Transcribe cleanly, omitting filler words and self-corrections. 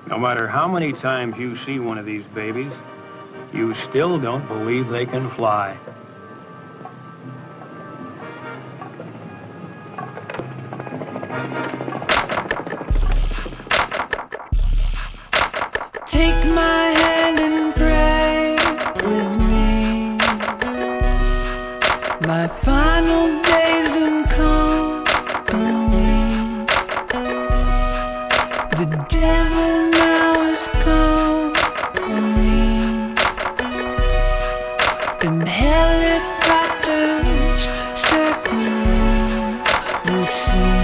No matter how many times you see one of these babies, you still don't believe they can fly. Take my hand and pray with me. My final days in company. The devil now is company, and helicopters circling the sea.